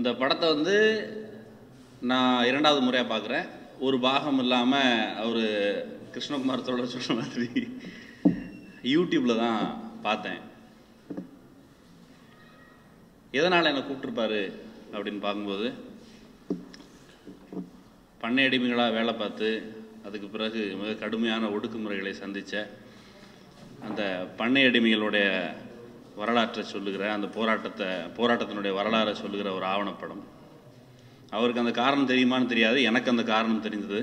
அந்த படத்தை வந்து நான் இரண்டாவது முறையாக பார்க்குறேன். ஒரு பாகம் இல்லாமல் அவர் கிருஷ்ணகுமார் தோழர் சொல்கிற மாதிரி யூடியூப்பில் தான் பார்த்தேன். எதனால் என்னை கூப்பிட்ருப்பாரு அப்படின்னு பார்க்கும்போது, பண்ணை அடிமைகளாக வேலை பார்த்து அதுக்கு பிறகு மிக கடுமையான ஒடுக்குமுறைகளை சந்தித்த அந்த பண்ணை அடிமைகளுடைய வரலாற்றை சொல்லுகிற அந்த போராட்டத்தினுடைய வரலாறை சொல்லுகிற ஒரு ஆவணப்படம். அவருக்கு அந்த காரணம் தெரியுமான்னு தெரியாது, எனக்கு அந்த காரணம் தெரிந்தது.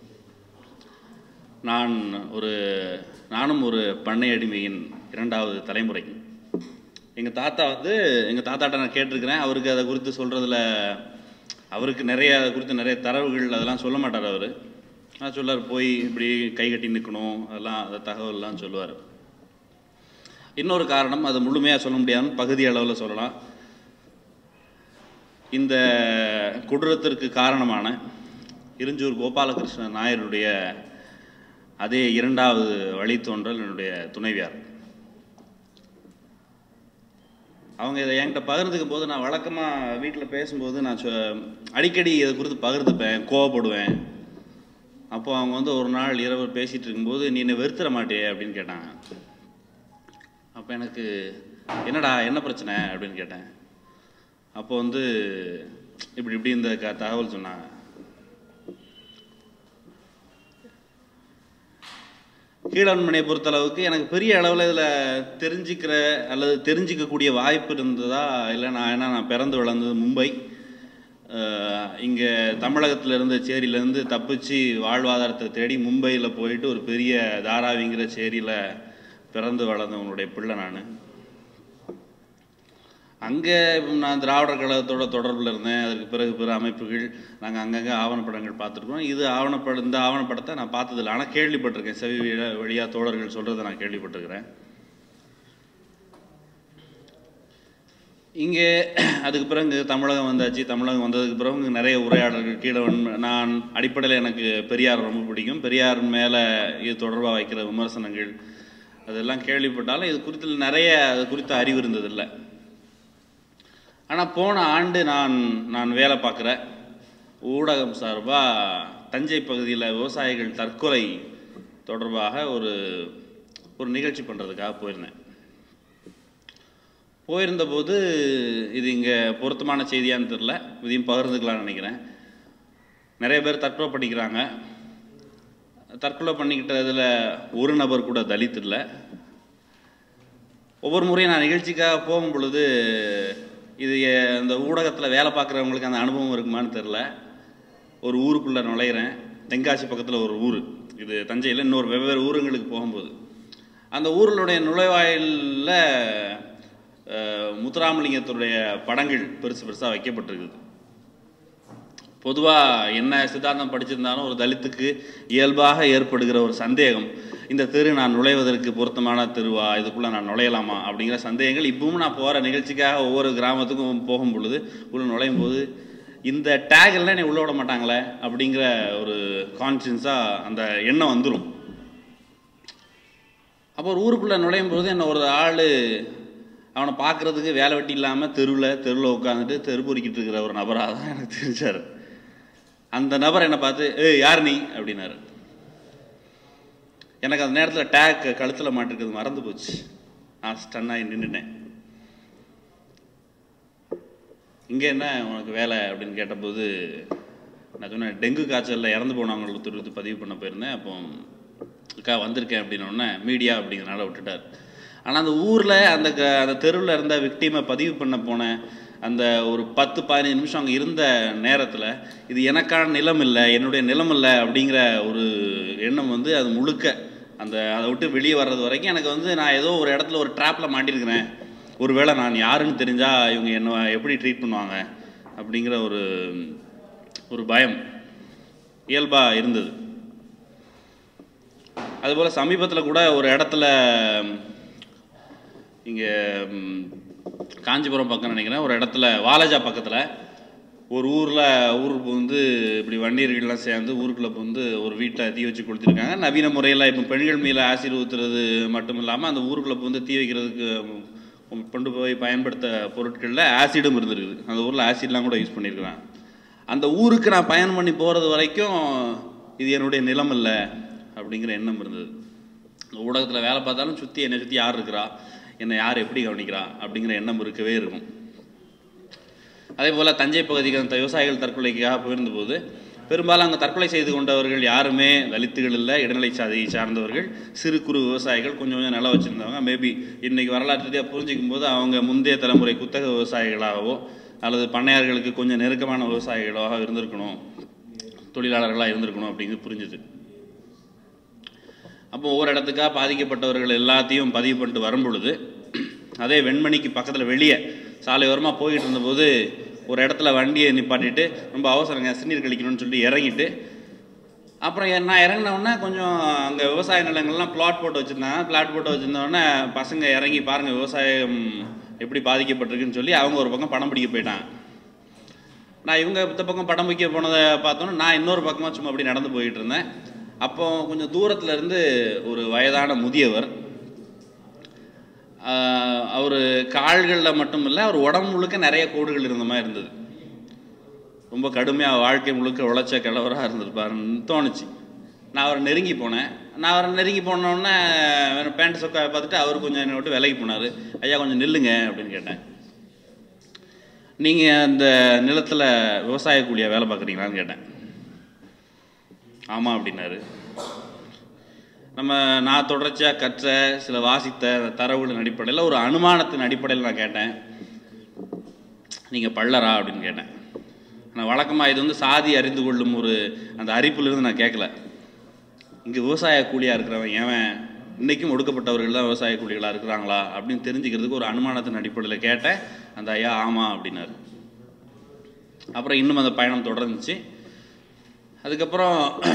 நானும் ஒரு பண்ணை அடிமையின் இரண்டாவது தலைமுறை. எங்கள் தாத்தாட்ட நான் கேட்டிருக்கிறேன். அவருக்கு அதை குறித்து சொல்கிறதுல அவருக்கு அதை குறித்து நிறைய தரவுகள் அதெல்லாம் சொல்ல மாட்டார். அவர் சொல்லார், போய் இப்படி கை கட்டி நிற்கணும், அதெல்லாம் அந்த தகவல்லாம் சொல்லுவார். இன்னொரு காரணம், அது முழுமையாக சொல்ல முடியாதுன்னு பகுதி அளவில் சொல்லலாம். இந்த கொடூரத்திற்கு காரணமான இருஞ்சூர் கோபாலகிருஷ்ண நாயருடைய அதே இரண்டாவது வழித்தோன்றல் என்னுடைய துணைவியார். அவங்க இதை என்கிட்ட பகிர்ந்துக்கும் போது, நான் வழக்கமாக வீட்டில் பேசும்போது நான் அடிக்கடி இதை குறித்து பகிர்ந்துப்பேன், கோவப்படுவேன். அப்போது அவங்க வந்து ஒரு நாள் இரவு பேசிகிட்டு இருக்கும்போது, நீ என்னை வெறுத்துற மாட்டே அப்படின்னு கேட்டாங்க. அப்போ எனக்கு என்னடா என்ன பிரச்சனை அப்படின்னு கேட்டேன். அப்போ வந்து இப்படி இந்த தகவல் சொன்னாங்க. கீழவன்மணியை பொறுத்தளவுக்கு எனக்கு பெரிய அளவில் இதில் தெரிஞ்சிக்கிற அல்லது தெரிஞ்சிக்கக்கூடிய வாய்ப்பு இருந்ததா இல்லை, நான் பிறந்து வளர்ந்தது மும்பை. இங்கே தமிழகத்தில் இருந்த சேரியிலேருந்து தப்பிச்சு வாழ்வாதாரத்தை தேடி மும்பையில் போயிட்டு ஒரு பெரிய தாராவிங்கிற சேரியில் பிறந்து வளர்ந்தவனுடைய பிள்ளை நான். அங்கே நான் திராவிடர் கழகத்தோட தொடர்பில் இருந்தேன். அதுக்கு பிறகு பிற அமைப்புகள் நாங்கள் அங்கங்கே ஆவணப்படங்கள் பார்த்துருக்கோம். இந்த ஆவணப்படத்தை நான் பார்த்ததில்லை, ஆனால் கேள்விப்பட்டிருக்கேன். செவி வழியாக தோழர்கள் சொல்கிறத நான் கேள்விப்பட்டிருக்கிறேன். இங்கே அதுக்கு பிறகு தமிழகம் வந்தாச்சு. தமிழகம் வந்ததுக்கு பிறகு நிறைய உரையாடல்கள் கீழவன். நான் அடிப்படையில் எனக்கு பெரியார் ரொம்ப பிடிக்கும். பெரியார் மேலே இது தொடர்பாக வைக்கிற விமர்சனங்கள் அதெல்லாம் கேள்விப்பட்டாலும் அது குறித்த அறிவு இருந்ததில்லை. ஆனால் போன ஆண்டு நான் வேலை பார்க்குற ஊடகம் சார்பாக தஞ்சை பகுதியில் விவசாயிகள் தற்கொலை தொடர்பாக ஒரு நிகழ்ச்சி பண்ணுறதுக்காக போயிருந்தபோது இது இங்கே பொருத்தமான செய்தியான்னு தெரில, இதையும் பகிர்ந்துக்கலான்னு நினைக்கிறேன். நிறைய பேர் தற்கொலை பண்ணிக்கிறாங்க. தற்கொலை பண்ணிக்கிட்டதில் ஒரு நபர் கூட தலித் இல்லை. ஒவ்வொரு முறையும் நான் நிகழ்ச்சிக்காக போகும் பொழுது, இது அந்த ஊடகத்தில் வேலை பார்க்குறவங்களுக்கு அந்த அனுபவம் இருக்குமான்னு தெரில, ஒரு ஊருக்குள்ளே நுழையிறேன். தென்காசி பக்கத்தில் ஒரு ஊர், இது தஞ்சையில் இன்னொரு வெவ்வேறு ஊருங்களுக்கு போகும்போது அந்த ஊர்களுடைய நுழைவாயிலில் முத்துராமலிங்கத்துடைய படங்கள் பெருசாக வைக்கப்பட்டிருக்குது. பொதுவாக என்ன சித்தாந்தம் படிச்சிருந்தாலும் ஒரு தலித்துக்கு இயல்பாக ஏற்படுகிற ஒரு சந்தேகம், இந்த தெரு நான் நுழைவதற்கு பொருத்தமான தெருவா, இதுக்குள்ளே நான் நுழையலாமா அப்படிங்கிற சந்தேகங்கள் இப்பவும் நான் போகிற நிகழ்ச்சிக்காக ஒவ்வொரு கிராமத்துக்கும் போகும் பொழுது உள்ள நுழையும் போது இந்த டேகெல்லாம் என்னை உள்ள விட மாட்டாங்களே அப்படிங்கிற ஒரு கான்ஷியன்ஸாக அந்த எண்ணம் வந்துடும். அப்போ ஒரு ஊருக்குள்ளே நுழையும் பொழுது என்ன ஒரு ஆள் அவனை பார்க்குறதுக்கு வேலை வெட்டி இல்லாமல் தெருவில் உட்காந்துட்டு தெரு பொறிக்கிட்டு இருக்கிற ஒரு நபராக தான் எனக்கு தெரிஞ்சார். அந்த நபர் என்னை பார்த்து, யார் நீ அப்படின்னாரு. எனக்கு அந்த நேரத்தில் டேக் கழுத்தில் மாட்டிருக்கிறது மறந்து போச்சு. நான் ஸ்டன்னாகி நின்றுட்டேன். இங்கே என்ன உனக்கு வேலை அப்படின்னு கேட்டபோது நான் சொன்னேன், டெங்கு காய்ச்சலில் இறந்து போனவங்களுக்கு திருப்பி பதிவு பண்ண போயிருந்தேன். அப்போ அக்கா வந்திருக்கேன் அப்படின்னோடனே மீடியா அப்படிங்கிறனால விட்டுட்டார். ஆனால் அந்த ஊரில் அந்த தெருவில் இருந்த விக்டிமை பதிவு பண்ண போனேன். அந்த ஒரு 10-15 நிமிஷம் அங்கே இருந்த நேரத்தில் இது எனக்கான நிலம் இல்லை, என்னுடைய நிலம் இல்லை அப்படிங்கிற ஒரு எண்ணம் வந்து அது முழுக்க அதை விட்டு வெளியே வர்றது வரைக்கும் எனக்கு வந்து நான் ஏதோ ஒரு இடத்துல ஒரு ட்ராப்பில் மாட்டிருக்கிறேன், ஒருவேளை நான் யாருன்னு தெரிஞ்சால் இவங்க என்ன எப்படி ட்ரீட் பண்ணுவாங்க அப்படிங்கிற ஒரு பயம் இயல்பாக இருந்தது. அதுபோல் சமீபத்தில் கூட ஒரு இடத்துல இங்கே காஞ்சிபுரம் பக்கம் நினைக்கிறேன், ஒரு இடத்துல வாலாஜா பக்கத்தில் ஒரு ஊருக்கு வந்து இப்படி வண்டியர்கள்லாம் சேர்ந்து ஊருக்குள்ளே வந்து ஒரு வீட்டில் தீ வச்சு கொடுத்துருக்காங்க. நவீன முறையில் இப்போ பெண்கள் மேலே ஆசிட் ஊற்றுறது மட்டும் இல்லாமல் அந்த ஊருக்குள்ளே வந்து தீ வைக்கிறதுக்கு கொண்டு போய் பயன்படுத்த பொருட்களில் ஆசிடும் இருந்திருக்குது. அந்த ஊரில் ஆசிட்லாம் கூட யூஸ் பண்ணியிருக்கிறான். அந்த ஊருக்கு நான் பயணம் பண்ணி போகிறது வரைக்கும் இது என்னுடைய நிலம் இல்லை அப்படிங்கிற எண்ணம் இருந்தது. ஊடகத்தில் வேலை பார்த்தாலும் என்னை சுற்றி யார் இருக்கிறா, என்னை யார் எப்படி கவனிக்கிறா அப்படிங்கிற எண்ணம் இருக்கவே இருக்கும். அதே போல் தஞ்சை பகுதிக்கு அந்த விவசாயிகள் தற்கொலைக்காக போயிருந்தபோது பெரும்பாலும் அங்கே தற்கொலை செய்து கொண்டவர்கள் யாருமே தலித்துகள் இல்லை, இடைநிலை சாதியை சார்ந்தவர்கள், சிறு குறு விவசாயிகள், கொஞ்சம் கொஞ்சம் நிலம் வச்சுருந்தவங்க. மேபி இன்றைக்கி வரலாற்று ரீதியாக புரிஞ்சிக்கும் போது அவங்க முந்தைய தலைமுறை குத்தக விவசாயிகளாகவோ அல்லது பண்ணையார்களுக்கு கொஞ்சம் நெருக்கமான விவசாயிகளாக இருந்திருக்கணும், தொழிலாளர்களாக இருந்திருக்கணும் அப்படிங்கிறது புரிஞ்சுது. அப்போ ஒவ்வொரு இடத்துக்காக பாதிக்கப்பட்டவர்கள் எல்லாத்தையும் பதிவு பண்ணிட்டு வரும் பொழுது, அதே வெண்மணிக்கு பக்கத்தில் வெளியே சாலை ஓரமாக போயிட்டு இருந்தபோது ஒரு இடத்துல வண்டியை நிப்பாட்டிட்டு ரொம்ப அவசரங்க சிறுநீர் கழிக்கணும்னு சொல்லிட்டு இறங்கிட்டு, அப்புறம் நான் இறங்கினவுடனே கொஞ்சம் அங்கே விவசாய நிலங்கள்லாம் பிளாட் போட்டு வச்சுருந்தோடனே பசங்க இறங்கி பாருங்கள் விவசாயம் எப்படி பாதிக்கப்பட்டிருக்குன்னு சொல்லி அவங்க ஒரு பக்கம் படம் பிடிக்க போயிட்டாங்க. நான் இவங்க இந்த பக்கம் படம் பிடிக்க போனதை பார்த்தோன்னா நான் இன்னொரு பக்கமாக சும்மா அப்படி நடந்து போயிட்டு இருந்தேன். அப்போ கொஞ்சம் தூரத்தில் இருந்து ஒரு வயதான முதியவர், அவர் கால்களில் மட்டும் இல்லை அவர் உடம்பு முழுக்க நிறைய கோடுகள் இருந்த மாதிரி இருந்தது. ரொம்ப கடுமையாக வாழ்க்கை முழுக்க உழைச்ச கிழவராக இருந்திருப்பாருன்னு தோணுச்சு. நான் அவரை நெருங்கி போனேன். போனோடனே பேண்ட் சொக்கா பார்த்துட்டு அவர் கொஞ்சம் என்னை விட்டு விலகி போனார். ஐயா கொஞ்சம் நில்லுங்க அப்படின்னு கேட்டேன். நீங்கள் அந்த நிலத்தில் விவசாய கூலியாக வேலை பார்க்குறீங்களான்னு கேட்டேன். ஆமாம் அப்படின்னாரு. நான் தொடர்ச்சியாக கற்ற சில வாசித்த தரவுகளின் அடிப்படையில் ஒரு அனுமானத்தின் அடிப்படையில் நான் கேட்டேன், நீங்கள் பள்ளரா அப்படின்னு கேட்டேன். நான் வழக்கமாக இது சாதி அறிந்து கொள்ளும் ஒரு அந்த அரிப்பிலிருந்து நான் கேட்கல. இங்கே விவசாய கூலியாக இருக்கிறவன் ஏன் இன்றைக்கும் ஒடுக்கப்பட்டவர்கள் தான் விவசாய கூலிகளாக இருக்கிறாங்களா அப்படின்னு தெரிஞ்சுக்கிறதுக்கு ஒரு அனுமானத்தின் அடிப்படையில் கேட்டேன். அந்த ஐயா ஆமாம் அப்படின்னாரு. அப்புறம் இன்னும் அந்த பயணம் தொடர்ந்துச்சு. அதுக்கப்புறம்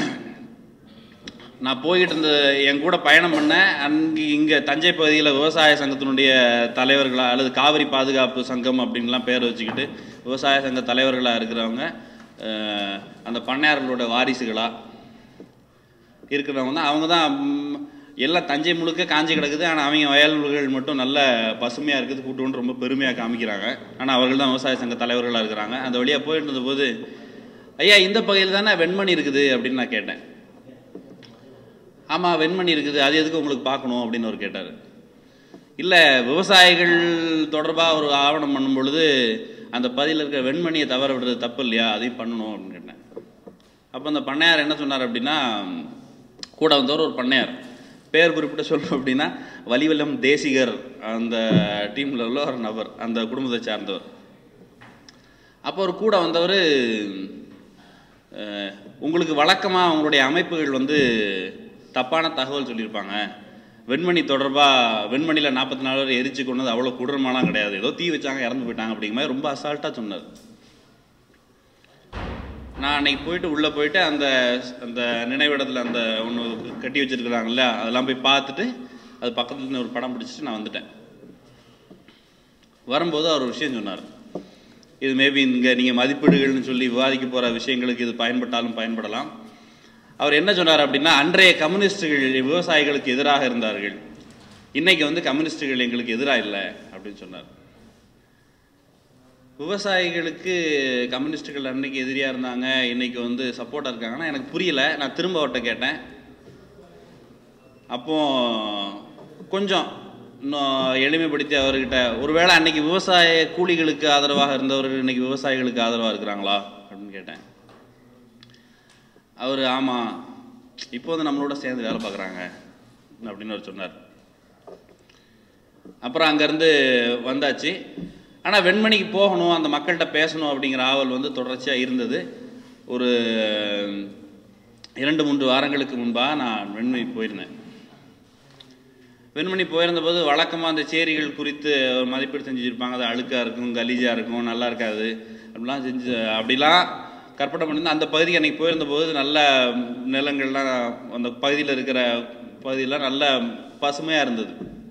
நான் போய்கிட்டு இருந்த என் கூட பயணம் பண்ணேன். இங்கே தஞ்சை பகுதியில் விவசாய சங்கத்தினுடைய தலைவர்களாக அல்லது காவிரி பாதுகாப்பு சங்கம் அப்படின்லாம் பேர் வச்சுக்கிட்டு விவசாய சங்க தலைவர்களாக இருக்கிறவங்க அந்த பண்ணையார்களோட வாரிசுகளாக இருக்கிறவங்க தான். அவங்க தான் எல்லாம் தஞ்சை முழுக்க காஞ்சி கிடக்குது, ஆனால் அவங்க வயல்கள் மட்டும் நல்ல பசுமையாக இருக்குது, கூட்டுன்னு ரொம்ப பெருமையாக காமிக்கிறாங்க. ஆனால் அவர்கள் தான் விவசாய சங்க தலைவர்களாக இருக்கிறாங்க. அந்த வழியாக போயிட்டு இருந்தபோது, ஐயா இந்த பகுதியில் தானே வெண்மணி இருக்குது அப்படின்னு நான் கேட்டேன். ஆமாம் வெண்மணி இருக்குது, அது எதுக்கு உங்களுக்கு பார்க்கணும் அப்படின்னு அவர் கேட்டார். இல்லை விவசாயிகள் தொடர்பாக ஒரு ஆவணம் பண்ணும் பொழுது அந்த பகுதியில் இருக்கிற வெண்மணியை தவற விடுறது தப்பு இல்லையா, அதையும் பண்ணணும் அப்படின்னு கேட்டேன். அப்போ அந்த பண்ணையார் என்ன சொன்னார் அப்படின்னா, கூட வந்தவர் ஒரு பண்ணையார், பேர் குறிப்பிட்ட சொல்லணும் அப்படின்னா வலிவலம் தேசிகர், அந்த டீமில் உள்ள ஒரு நபர், அந்த குடும்பத்தை சார்ந்தவர். அப்போ ஒரு கூட வந்தவர், உங்களுக்கு வழக்கமாக அவங்களுடைய அமைப்புகள் தப்பான தகவல் சொல்லியிருப்பாங்க, வெண்மணி தொடர்பாக வெண்மணியில் 44 பேர் எரிச்சு கொண்டது அவ்வளோ கொடூரமாலாம் கிடையாது, ஏதோ தீ வச்சாங்க இறந்து போயிட்டாங்க அப்படிங்கிற மாதிரி ரொம்ப அசால்ட்டாக சொன்னார். நான் அன்றைக்கி போயிட்டு உள்ளே போயிட்டு அந்த அந்த நினைவிடத்தில் அந்த ஒன்று கட்டி வச்சுருக்குறாங்கல்ல அதெல்லாம் போய் பார்த்துட்டு அது பக்கத்தில் ஒரு படம் பிடிச்சிட்டு நான் வந்துட்டேன். வரும்போது அவர் ஒரு விஷயம் சொன்னார். இது மேபி இங்கே நீங்கள் மதிப்பீடுகள்னு சொல்லி விவாதிக்க போகிற விஷயங்களுக்கு இது பயன்பட்டாலும் பயன்படலாம். அவர் என்ன சொன்னார் அப்படின்னா, அன்றைய கம்யூனிஸ்டுகள் விவசாயிகளுக்கு எதிராக இருந்தார்கள், இன்றைக்கி கம்யூனிஸ்டுகள் எங்களுக்கு எதிராக இல்லை அப்படின்னு சொன்னார். விவசாயிகளுக்கு கம்யூனிஸ்டுகள் அன்றைக்கி எதிரியாக இருந்தாங்க, இன்றைக்கி சப்போர்ட்டாக இருக்காங்கன்னா எனக்கு புரியலை. நான் திரும்ப அவர்கிட்ட கேட்டேன். அப்போது கொஞ்சம் இன்னும் எளிமைப்படுத்தி அவர்கிட்ட, ஒருவேளை அன்றைக்கி விவசாய கூலிகளுக்கு ஆதரவாக இருந்தவர்கள் இன்றைக்கி விவசாயிகளுக்கு ஆதரவாக இருக்கிறாங்களா அப்படின்னு கேட்டேன். அவர் ஆமாம் இப்போ நம்மளோட சேர்ந்து வேலை பார்க்குறாங்க அப்படின்னு அவர் சொன்னார். அப்புறம் அங்கேருந்து வந்தாச்சு. ஆனால் வெண்மணிக்கு போகணும், அந்த மக்கள்கிட்ட பேசணும் அப்படிங்கிற ஆவல் தொடர்ச்சியாக இருந்தது. ஒரு 2-3 வாரங்களுக்கு முன்பாக நான் வெண்மணி போயிருந்தேன். வெண்மணி போயிருந்தபோது வழக்கமாக அந்த சேரிகள் குறித்து ஒரு மதிப்பீடு செஞ்சுருப்பாங்க, அது அழுக்காக இருக்கும், கலீஜாக இருக்கும், நல்லா இருக்காது அப்படிலாம் கற்பனை பண்ணியிருந்தேன். அந்த பகுதிக்கு அன்றைக்கி போயிருந்தபோது நல்ல நிலங்கள்லாம் அந்த பகுதியில் இருக்கிற பகுதியெல்லாம் நல்ல பசுமையாக இருந்தது.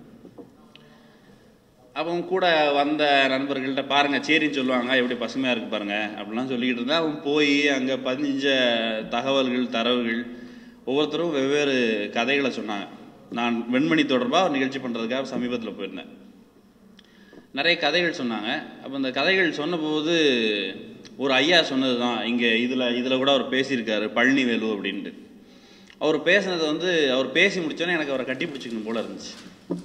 அப்போ கூட வந்த நண்பர்கள்ட்ட பாருங்கள் சேரின்னு சொல்லுவாங்க, எப்படி பசுமையாக இருக்குது பாருங்கள் அப்படிலாம் சொல்லிக்கிட்டு இருந்தேன். அவன் போய் அங்கே பதிஞ்ச தகவல்கள் தரவுகள் ஒவ்வொருத்தரும் வெவ்வேறு கதைகளை சொன்னாங்க. நான் வெண்மணி தொடர்பாக ஒரு நிகழ்ச்சி பண்ணுறதுக்காக சமீபத்தில் போயிருந்தேன். நிறைய கதைகள் சொன்னாங்க. அப்போ இந்த கதைகள் சொன்னபோது ஒரு ஐயா சொன்னது தான் இங்கே இதில் கூட அவர் பேசியிருக்காரு, பழனிவேலு அப்படின்ட்டு. அவர் பேசுனது வந்து அவர் பேசி முடித்தோன்னே எனக்கு அவரை கட்டி பிடிச்சிக்கணும் போல இருந்துச்சு.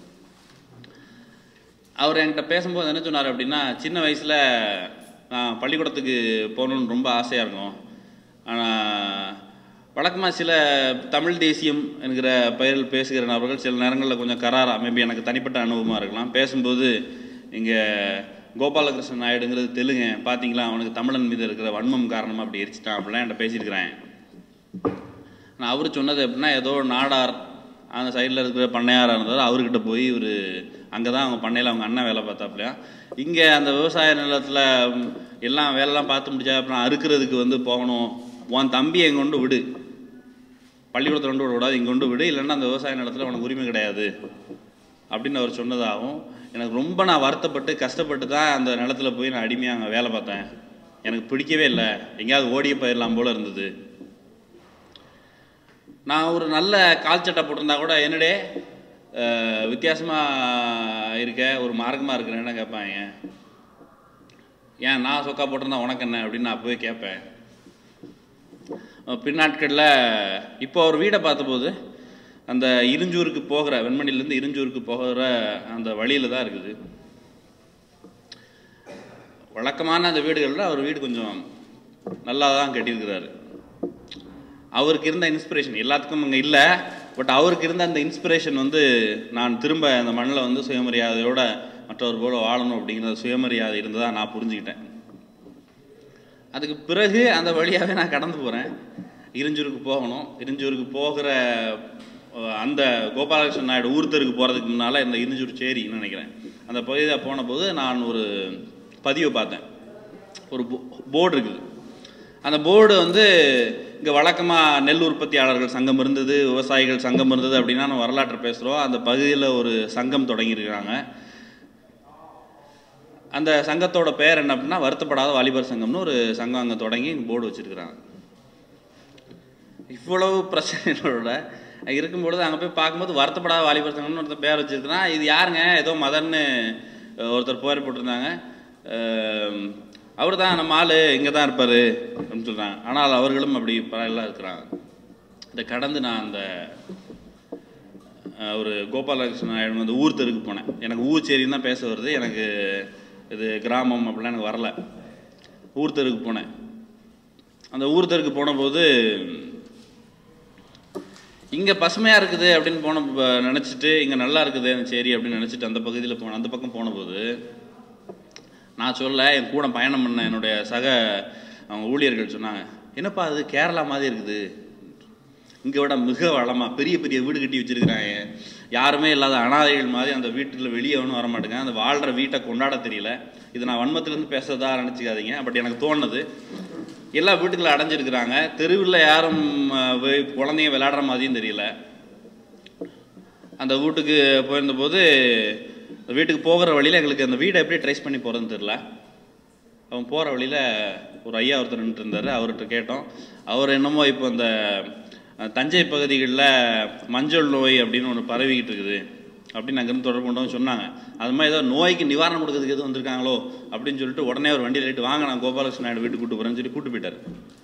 அவர் என்கிட்ட பேசும்போது என்ன சொன்னார் அப்படின்னா, சின்ன வயசில் நான் பள்ளிக்கூடத்துக்கு போகணுன்னு ரொம்ப ஆசையாக இருக்கும். ஆனால் வழக்கமாக சில தமிழ் தேசியம் என்கிற பெயரில் பேசுகிற நபர்கள் சில நேரங்களில் கொஞ்சம் கராராக, மேபி எனக்கு தனிப்பட்ட அனுபவமாக இருக்கலாம், பேசும்போது இங்கே கோபாலகிருஷ்ணன் நாயுடுங்கிறது தெலுங்க, பார்த்தீங்களா அவனுக்கு தமிழன் மீது இருக்கிற வன்மம் காரணமாக அப்படி எரிச்சிட்டான் அப்படிலாம் என்கிட்ட பேசியிருக்கிறேன். நான் அவர் சொன்னது எப்படின்னா, ஏதோ நாடார் அந்த சைடில் இருக்கிற பண்ணையாராக இருந்தார், அவர்கிட்ட போய் இவர் அங்கே தான் அவங்க பண்ணையில் அவங்க அண்ணன் வேலை பார்த்தாப்லையா, இங்கே அந்த விவசாய நிலத்தில் எல்லாம் வேலைலாம் பார்த்து முடிச்சா அப்புறம் அறுக்கிறதுக்கு வந்து போகணும், உன் தம்பியை இங்கே கொண்டு விடு, பள்ளிக்கூடத்தில் கொண்டு விடக்கூடாது, இங்கே கொண்டு விடு, இல்லைன்னா அந்த விவசாய நிலத்தில் உனக்கு உரிமை கிடையாது அப்படின்னு அவர் சொன்னதாகவும், எனக்கு ரொம்ப நான் வருத்தப்பட்டு கஷ்டப்பட்டு தான் அந்த நிலத்தில் போய் நான் அடிமையாக அங்கே வேலை பார்த்தேன். எனக்கு பிடிக்கவே இல்லை, எங்கேயாவது ஓடிய போயிடலாம் போல் இருந்தது. நான் ஒரு நல்ல கால் சட்டை போட்டிருந்தா கூட என்னடே வித்தியாசமாக இருக்க, ஒரு மார்க்கமாக இருக்கிறேன்னு கேட்பாங்க. ஏன் நான் சொக்கா போட்டிருந்தா உனக்கு என்ன அப்படின்னு நான் போய் கேட்பேன். பின்னாட்களில் இப்போ அவர் வீடை பார்த்தபோது அந்த இருஞ்சூருக்கு போகிற, வெண்மணிலேருந்து இருஞ்சூருக்கு போகிற அந்த வழியில் தான் இருக்குது. வழக்கமான அந்த வீடுகளில் அவர் வீடு கொஞ்சம் நல்லா தான் கட்டியிருக்கிறாரு. அவருக்கு இருந்த இன்ஸ்பிரேஷன் எல்லாத்துக்கும் அங்கே இல்லை, பட் அவருக்கு இருந்த அந்த இன்ஸ்பிரேஷன் வந்து நான் திரும்ப அந்த மண்ணில் வந்து சுயமரியாதையோட மற்றவர் போல வாழணும் அப்படிங்கிற சுயமரியாதை இருந்ததாக நான் புரிஞ்சுக்கிட்டேன். அதுக்கு பிறகு அந்த வழியாகவே நான் கடந்து போகிறேன். இருஞ்சூருக்கு போகணும். இருஞ்சூருக்கு போகிற அந்த கோபாலகிருஷ்ணன் நாயுடு ஊர் தெருக்கு போகிறதுக்கு முன்னால் இந்த இருஞ்சூர் சேரின்னு நினைக்கிறேன், அந்த பகுதியில் போன போது நான் ஒரு பதிவை பார்த்தேன். ஒரு போர்டு இருக்குது. அந்த போர்டு வந்து இங்கே வழக்கமாக நெல் உற்பத்தியாளர்கள் சங்கம் இருந்தது, விவசாயிகள் சங்கம் இருந்தது அப்படின்னா நம்ம வரலாற்று பேசுகிறோம். அந்த பகுதியில் ஒரு சங்கம் தொடங்கியிருக்கிறாங்க. அந்த சங்கத்தோட பெயர் என்ன அப்படின்னா வருத்தப்படாத வாலிபர் சங்கம்னு ஒரு சங்கம் அங்கே தொடங்கி போர்டு வச்சுருக்கிறாங்க. இவ்வளவு பிரச்சனைகளோட இருக்கும்பொழுது அங்கே போய் பார்க்கும்போது வருத்தப்படாத வாலிபர் சங்கம்னு ஒருத்தர் பேர் வச்சுருக்கிறான். இது யாருங்க, ஏதோ மதன்னு ஒருத்தர் பேர் போட்டிருந்தாங்க. அவர் தான் நம்ம ஆள், இங்கே தான் இருப்பார் அப்படின்னு சொல்கிறாங்க. ஆனால் அவர்களும் அப்படி பரவாயில்ல இருக்கிறாங்க. இதை கடந்து நான் அந்த ஒரு கோபாலகிருஷ்ணன் நாயுடு அந்த ஊர் தெருக்கு போனேன். எனக்கு ஊர் சேரின்னு தான் பேச வருது, எனக்கு இது கிராமம் அப்படிலாம் எனக்கு வரல. ஊர் தெருக்கு போனேன். அந்த ஊர் தெருக்கு போனபோது இங்கே பசுமையாக இருக்குது அப்படின்னு நினச்சிட்டு, இங்கே நல்லா இருக்குது சரி அப்படின்னு நினச்சிட்டு அந்த பகுதியில் போனேன். அந்த பக்கம் போனபோது நான் சொல்ல, என் கூட பயணம் பண்ண என்னுடைய அவங்க ஊழியர்கள் சொன்னாங்க, என்னப்பா அது கேரளா மாதிரி இருக்குது, இங்கே விட மிக வளமாக பெரிய பெரிய வீடு கட்டி வச்சுருக்கிறாங்க, யாருமே இல்லாத அனாதைகள் மாதிரி அந்த வீட்டில் வெளியே ஒன்றும் வரமாட்டேங்க, அந்த வாழ்கிற வீட்டை கொண்டாட தெரியல. இது நான் வன்மத்திலேருந்து பேசுறதா நினச்சிக்காதீங்க, பட் எனக்கு தோணுது. எல்லா வீட்டுக்குள்ள அடைஞ்சிருக்கிறாங்க, தெருவில் யாரும் குழந்தைங்க விளையாடுற மாதிரியும் தெரியல. அந்த வீட்டுக்கு போயிருந்தபோது வீட்டுக்கு போகிற வழியில் எங்களுக்கு அந்த வீடை எப்படி ட்ரேஸ் பண்ணி போகிறதுன்னு தெரில. அவன் போகிற வழியில் ஒரு ஐயா ஒருத்தர் நின்றுட்டு இருந்தார். அவர்கிட்ட கேட்டோம். அவர் என்னமோ இப்போ அந்த தஞ்சை பகுதிகளில் மஞ்சள் நோய் அப்படின்னு ஒன்று பரவிக்கிட்டு இருக்குது அப்படின்னு அங்கேருந்து தொடர்பு கொண்டவங்க சொன்னாங்க. அது மாதிரி ஏதோ நோய்க்கு நிவாரணம் கொடுக்கறதுக்கு எதுவும் வந்திருக்காங்களோ அப்படின்னு சொல்லிட்டு உடனே ஒரு வண்டியில் ஏறிட்டு வாங்க நான் கோபாலகிருஷ்ணன் நாயுடு வீட்டுக்கு கூட்டு போகிறேன்னு சொல்லி கூட்டு போயிட்டார்.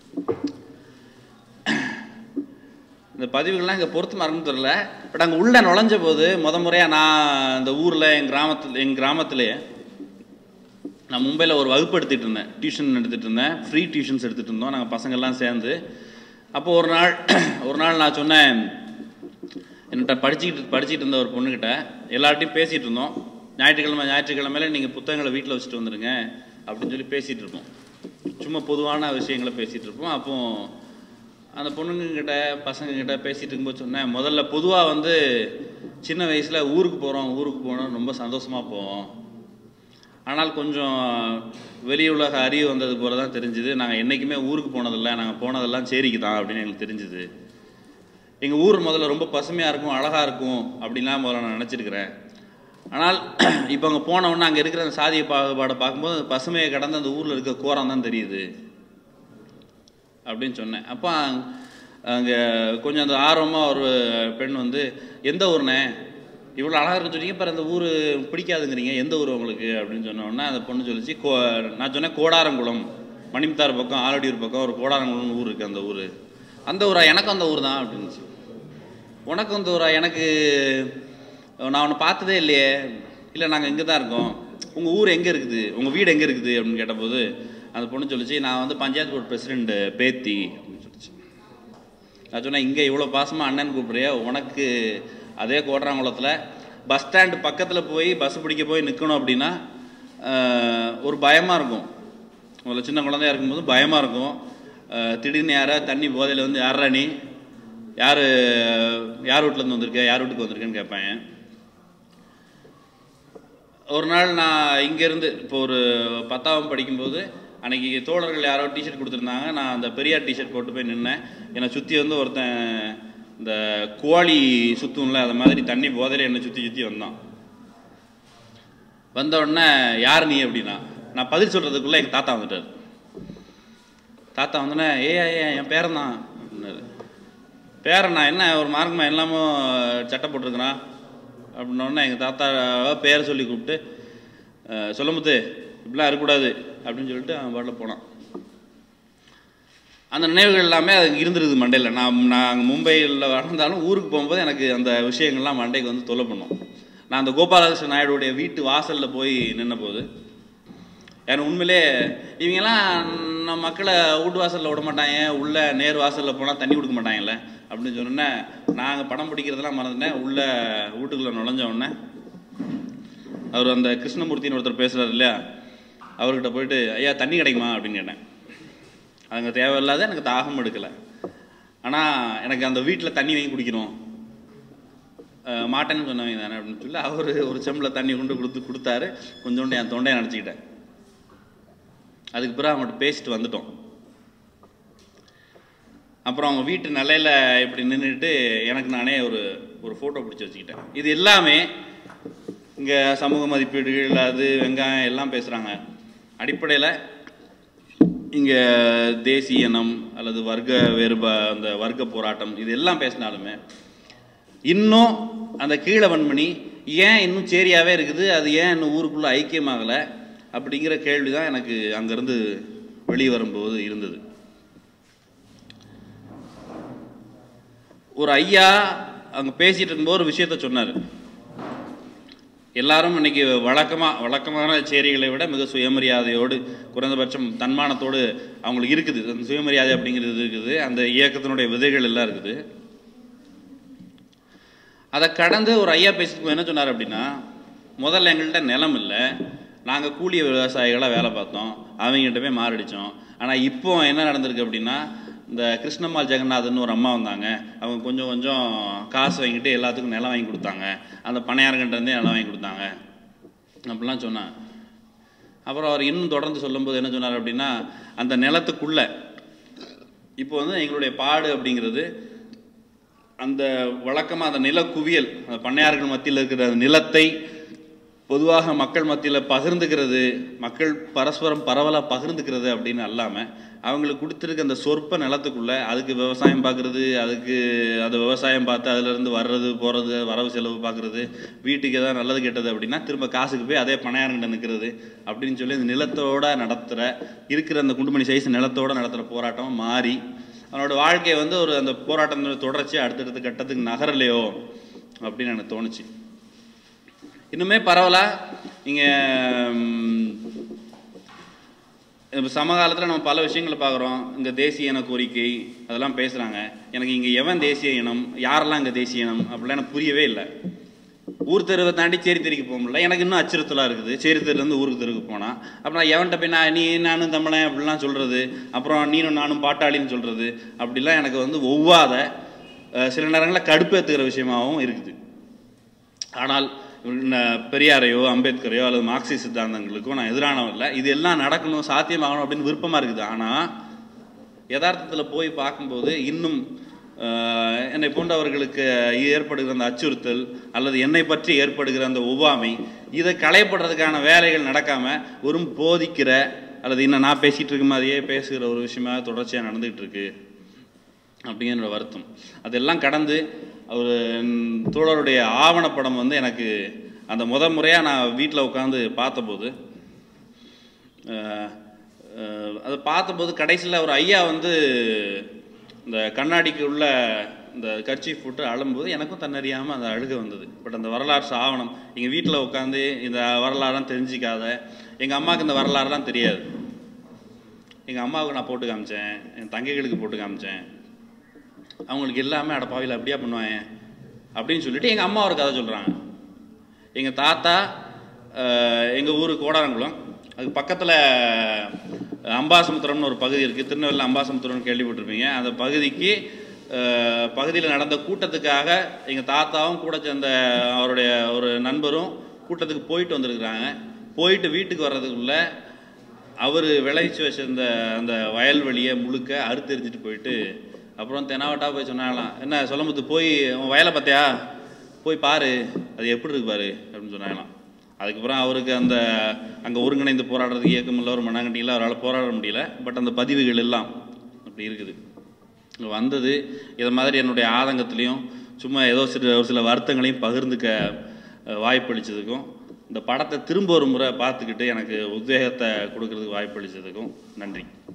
இந்த பதிவுகள்லாம் இங்கே பொறுத்து இருக்குன்னு தெரில, பட் அங்கே உள்ளே நுழைஞ்ச போது முறையாக நான் இந்த ஊரில் எங்கள் கிராமத்திலேயே நான் மும்பையில் ஒரு வகுப்பு எடுத்துகிட்டு இருந்தேன், டியூஷன் எடுத்துகிட்டு இருந்தேன், ஃப்ரீ டியூஷன்ஸ் எடுத்துகிட்டு இருந்தோம் நாங்கள் பசங்கள்லாம் சேர்ந்து. அப்போது ஒரு நாள் நான் சொன்னேன், என்கிட்ட படிச்சுக்கிட்டு இருந்த ஒரு பொண்ணுக்கிட்ட எல்லார்ட்டையும் பேசிகிட்டு இருந்தோம். ஞாயிற்றுக்கிழமையில நீங்கள் புத்தகங்களை வீட்டில் வச்சுட்டு வந்துடுங்க அப்படின்னு சொல்லி பேசிகிட்டு இருப்போம். சும்மா பொதுவான விஷயங்களை பேசிகிட்டு இருப்போம். அப்போது அந்த பொண்ணுங்கக்கிட்ட பசங்கக்கிட்ட பேசிகிட்டு இருக்கும்போது சொன்னேன், முதல்ல பொதுவாக வந்து சின்ன வயசில் ஊருக்கு போகணும் ரொம்ப சந்தோஷமாக போவோம். ஆனால் கொஞ்சம் வெளி உலக அறிவு வந்தது போல தான் தெரிஞ்சுது, நாங்கள் என்றைக்குமே ஊருக்கு போனதில்லை, நாங்கள் போனதெல்லாம் சேரிக்கு தான் அப்படின்னு எங்களுக்கு தெரிஞ்சுது. எங்கள் ஊர் முதல்ல ரொம்ப பசுமையாக இருக்கும், அழகாக இருக்கும் அப்படின்லாம் முதல்ல நான் நினச்சிருக்கிறேன். ஆனால் இப்போ அங்கே போனவுடனே அங்கே இருக்கிற அந்த சாதிய பாகுபாடை பார்க்கும்போது அந்த பசுமையை கடந்து அந்த ஊரில் இருக்க கோரம் தான் தெரியுது அப்படின்னு சொன்னேன். அப்போ அங்கே கொஞ்சம் அந்த ஆர்வமாக ஒரு பெண் வந்து, எந்த ஊர்னே இவ்வளோ அழகாக இருக்குன்னு சொன்னீங்க, இப்போ அந்த ஊர் பிடிக்காதுங்கிறீங்க, எந்த ஊர் உங்களுக்கு அப்படின்னு சொன்னோன்னா அந்த பொண்ணு சொல்லிச்சு, நான் சொன்னேன் கோடாரங்குளம், மணிமுத்தாறு பக்கம் ஆலடியூர் பக்கம் ஒரு கோடாரங்குளம்னு ஊர் இருக்குது, அந்த ஊரா, எனக்கும் அந்த ஊர் தான் அப்படின்னுச்சு. உனக்கும் அந்த ஊரா, எனக்கு நான் உன்னை பார்த்ததே இல்லையே. இல்லை நாங்கள் இங்கே தான் இருக்கோம். உங்கள் ஊர் எங்கே இருக்குது, உங்கள் வீடு எங்கே இருக்குது அப்படின்னு கேட்டபோது அந்த பொண்ணு சொல்லிச்சு, நான் வந்து பஞ்சாயத்து போர்டு பிரசிடென்ட் பேத்தி அப்படின்னு சொல்லிச்சு. நான் சொன்னேன், இங்கே இவ்வளோ பாசமாக அண்ணன் கூப்பிட்றியா, உனக்கு அதே கோட்டராங்குளத்தில் பஸ் ஸ்டாண்டு பக்கத்தில் போய் பஸ் பிடிக்க போய் நிற்கணும் அப்படின்னா ஒரு பயமாக இருக்கும். முதல்ல சின்ன குழந்தையா இருக்கும்போது பயமாக இருக்கும். திடீர்னு யாராவது தண்ணி போதையில் வந்து யாரா நீ, யார் வீட்டிலேருந்து வந்திருக்க, யார் வீட்டுக்கு வந்திருக்கேன்னு கேட்பேன். ஒரு நாள் நான் இங்கேருந்து இப்போ ஒரு 10ஆம் படிக்கும்போது அன்றைக்கி தோழர்கள் யாரோ டிஷர்ட் கொடுத்துருந்தாங்க. நான் அந்த பெரியார் டிஷர்ட் போட்டு போய் நின்னேன். என்னை சுற்றி வந்து ஒருத்தன் இந்த கோழி சுற்றும்ல அது மாதிரி தண்ணி போதையில் என்னை சுற்றி வந்தான். வந்த உடனே யார் நீ அப்படின்னா, நான் பதில் சொல்கிறதுக்குள்ளே எங்கள் தாத்தா வந்துட்டார். தாத்தா வந்தோடனே என் பேரன் தான் அப்படின்னாரு. பேரண்ணா என்ன ஒரு மார்க்கமாக எல்லாமோ சட்டை போட்டிருக்கிறான் அப்படின்னோடனே எங்கள் தாத்தா பேரை சொல்லி கூப்பிட்டு, சொல்லமுத்து இப்படிலாம் இருக்கக்கூடாது அப்படின்னு சொல்லிட்டு அவன் பாட்டில் போனான். அந்த நினைவுகள் எல்லாமே அது இருந்துருது மண்டையில். நான் மும்பையில் வளர்ந்தாலும் ஊருக்கு போகும்போது எனக்கு அந்த விஷயங்கள்லாம் மண்டைக்கு வந்து தொல்லை பண்ணும். நான் அந்த கோபாலகிருஷ்ண நாயுடைய வீட்டு வாசலில் போய் நின்ன போது எனக்கு உண்மையிலே இவங்கெல்லாம் நம்ம மக்களை வீட்டு வாசலில் விட மாட்டாங்க, உள்ள நேர் வாசலில் போனால் தண்ணி கொடுக்க மாட்டாங்கல்ல அப்படின்னு சொன்னோன்னே நாங்கள் படம் பிடிக்கிறதெல்லாம் மறந்துட்டேன். உள்ள வீட்டுக்குள்ளே நுழைஞ்ச உடனே அவர் அந்த கிருஷ்ணமூர்த்தின்னு ஒருத்தர் பேசுகிறார் இல்லையா, அவர்கிட்ட போயிட்டு ஐயா தண்ணி கிடைக்குமா அப்படின்னு கேட்டேன். அதுங்க தேவையில்லாத எனக்கு தாகம் எடுக்கலை, ஆனால் எனக்கு அந்த வீட்டில் தண்ணி வாங்கி குடிக்கணும், மாட்டேன்னு சொன்னவங்க தானே அப்படின்னு சொல்லி அவர் ஒரு செம்பில் தண்ணி கொண்டு கொடுத்தாரு. கொஞ்சோண்டு என் தொண்டையை நினச்சிக்கிட்டேன். அதுக்கு பிறகு அவங்கள்ட்ட பேசிட்டு வந்துட்டோம். அப்புறம் அவங்க வீட்டு நிலையில் இப்படி நின்றுட்டு எனக்கு நானே ஒரு ஃபோட்டோ பிடிச்சி வச்சுக்கிட்டேன். இது எல்லாமே இங்கே சமூக மதிப்பீடுகள் அது வெங்காயம் எல்லாம் பேசுகிறாங்க. அடிப்படையில் இங்கே தேசிய இனம் அல்லது அந்த வர்க்க போராட்டம் இது எல்லாம் பேசினாலுமே இன்னும் அந்த கீழ வன்மணி ஏன் இன்னும் சேரியாகவே இருக்குது, அது ஏன் இன்னும் ஊருக்குள்ளே ஐக்கியமாகலை அப்படிங்கிற கேள்வி தான் எனக்கு அங்கேருந்து வெளியே வரும்போது இருந்தது. ஒரு ஐயா அங்கே பேசிகிட்டு இருக்கும்போது ஒரு விஷயத்த சொன்னார். எல்லாரும் இன்னைக்கு வழக்கமான சேரிகளை விட மிக சுயமரியாதையோடு குறைந்தபட்சம் தன்மானத்தோடு அவங்களுக்கு இருக்குது. அந்த சுயமரியாதை அப்படிங்கிறது இருக்குது, அந்த இயக்கத்தினுடைய விதைகள் எல்லாம் இருக்குது. அதை கடந்து ஒரு ஐயா பேசிட்டு என்ன சொன்னார் அப்படின்னா, முதல்ல எங்கள்கிட்ட நிலம் இல்லை, நாங்கள் கூலிய விவசாயிகளாக வேலை பார்த்தோம், அவங்ககிட்ட போய் மாரடித்தோம். ஆனால் இப்போ என்ன நடந்திருக்கு அப்படின்னா, இந்த கிருஷ்ணம்மாள் ஜெகநாதன் ஒரு அம்மா வந்தாங்க, அவங்க கொஞ்சம் காசு வாங்கிட்டு எல்லாத்துக்கும் நிலம் வாங்கி கொடுத்தாங்க, அந்த பணையாரங்கிட்டேருந்தே நிலம் வாங்கி கொடுத்தாங்க அப்படிலாம் சொன்னாங்க. அப்புறம் அவர் இன்னும் தொடர்ந்து சொல்லும்போது என்ன சொன்னார் அப்படின்னா, அந்த நிலத்துக்குள்ளே இப்போ வந்து எங்களுடைய பாடு அப்படிங்கிறது அந்த வழக்கமாக அந்த நில குவியல், அந்த பண்ணையார்கள் மத்தியில் இருக்கிற நிலத்தை பொதுவாக மக்கள் மத்தியில் பகிர்ந்துக்கிறது, மக்கள் பரஸ்பரம் பரவலாக பகிர்ந்துக்கிறது அப்படின்னு அல்லாமல் அவங்களுக்கு கொடுத்துருக்க அந்த சொற்ப நிலத்துக்குள்ளே அதுக்கு விவசாயம் பார்க்குறது, அதை விவசாயம் பார்த்து அதிலேருந்து வர்றது போகிறது, வரவு செலவு பார்க்குறது, வீட்டுக்கு எதாவது நல்லது கெட்டது அப்படின்னா திரும்ப காசுக்கு போய் அதே பணையாரங்கிட்ட நிற்கிறது அப்படின்னு சொல்லி அந்த நிலத்தோடு இருக்கிற அந்த குண்டுமணி சைஸ் நிலத்தோடு நடத்துகிற போராட்டம் மாறி அவனோட வாழ்க்கையை வந்து அந்த போராட்டம் தொடர்ச்சி அடுத்தடுத்த கட்டத்துக்கு நகரலையோ அப்படின்னு எனக்கு தோணுச்சு. இன்னுமே பரவலாக இங்கே இப்போ சமகாலத்தில் நம்ம பல விஷயங்களை பார்க்குறோம். இங்கே தேசிய இன கோரிக்கை அதெல்லாம் பேசுகிறாங்க. எனக்கு இங்கே எவன் தேசிய இனம், யாரெல்லாம் இங்கே தேசிய இனம் அப்படிலாம் எனக்கு புரியவே இல்லை. ஊர் தெருவை தாண்டி சேரி தெருவுக்கு போக முடியல, எனக்கு இன்னும் அச்சுறுத்தலாக இருக்குது. சேரி தெருலேருந்து ஊருக்கு தெருவுக்கு போனால் அப்புறம் எவன்கிட்ட போய் நானும் தமிழன் அப்படிலாம் சொல்கிறது, அப்புறம் நீனும் நானும் பாட்டாளின்னு சொல்கிறது அப்படிலாம் எனக்கு வந்து ஒவ்வாத சில நேரங்களில் கடுப்பேற்றுக்கிற விஷயமாகவும் இருக்குது. ஆனால் பெரியாரையோ அம்பேத்கரையோ அல்லது மார்க்சிஸ்ட் சித்தாந்தங்களுக்கோ நான் எதிரானவன் இல்லை. இது எல்லாம் நடக்கணும், சாத்தியமாகணும் அப்படின்னு விருப்பமாக இருக்குது. ஆனால் யதார்த்தத்தில் போய் பார்க்கும்போது இன்னும் என்னை போன்றவர்களுக்கு ஏற்படுகிற அந்த அச்சுறுத்தல் அல்லது என்னை பற்றி ஏற்படுகிற அந்த ஒவ்வாமை, இதை களையப்படுறதுக்கான வேலைகள் நடக்காமல் வெறும் போதிக்கிற அல்லது இன்னும் நான் பேசிகிட்டு இருக்க மாதிரியே பேசுகிற ஒரு விஷயமாக தொடர்ச்சியாக நடந்துகிட்டு இருக்கு அப்படிங்கிற என்னோட வருத்தம். அதெல்லாம் கடந்து அவர் தோழருடைய ஆவணப்படம் வந்து எனக்கு அந்த முறையாக நான் வீட்டில் உட்காந்து பார்த்தபோது அதை பார்த்தபோது கடைசியில் ஒரு ஐயா வந்து இந்த கண்ணாடிக்கு உள்ள இந்த கர்ச்சீஃப் போட்டு அழும்போது எனக்கும் தன்னறியாமல் அந்த அழுகை வந்தது. பட் அந்த வரலாறு ஆவணம் எங்கள் வீட்டில் உட்காந்து இந்த வரலாறுலாம் தெரிஞ்சிக்காத எங்கள் அம்மாவுக்கு இந்த வரலாறுலாம் தெரியாது. எங்கள் அம்மாவுக்கு நான் போட்டு காமிச்சேன், என் தங்கைகளுக்கு போட்டு காமிச்சேன். அவங்களுக்கு எல்லாமே அடப்பாவியில் அப்படியா பண்ணுவாங்க அப்படின்னு சொல்லிட்டு எங்கள் அம்மா ஒரு கதை சொல்கிறாங்க. எங்கள் தாத்தா எங்கள் ஊர் கோடாரங்குளம், அதுக்கு பக்கத்தில் அம்பாசமுத்திரம்னு ஒரு பகுதி இருக்குது. திருநெல்வேலியில் அம்பாசமுத்திரம்னு கேள்விப்பட்டிருப்பீங்க. அந்த பகுதியில் நடந்த கூட்டத்துக்காக எங்கள் தாத்தாவும் கூட சேர்ந்த அவருடைய ஒரு நண்பரும் கூட்டத்துக்கு போயிட்டு வந்திருக்கிறாங்க. போயிட்டு வீட்டுக்கு வர்றதுக்குள்ள அவர் விளைச்சி வச்சிருந்த அந்த வயல்வெளியை முழுக்க அறுத்தெறிஞ்சிட்டு போயிட்டு அப்புறம் தெனாவட்டா போய் சொன்னாங்களாம், என்ன சொல்லமுத்து போய் உன் வயலை பார்த்தியா, போய் பாரு அது எப்படி இருக்கு பாரு அப்படின்னு சொன்னாங்களாம். அதுக்கப்புறம் அவருக்கு அங்கே ஒருங்கிணைந்து போராடுறதுக்கு இயக்கமில்ல, ஒரு மண்ணாங்கட்டியில் அவரால் போராட முடியல. பட் அந்த பதிவுகள் எல்லாம் அப்படி இருக்குது வந்தது. இதை மாதிரி என்னுடைய ஆதங்கத்திலையும் சும்மா ஏதோ ஒரு சில வருத்தங்களையும் பகிர்ந்துக்க வாய்ப்பளித்ததுக்கும், இந்த படத்தை திரும்ப ஒரு முறை பார்த்துக்கிட்டு எனக்கு உத்வேகத்தை கொடுக்கறதுக்கு வாய்ப்பளித்ததுக்கும் நன்றி.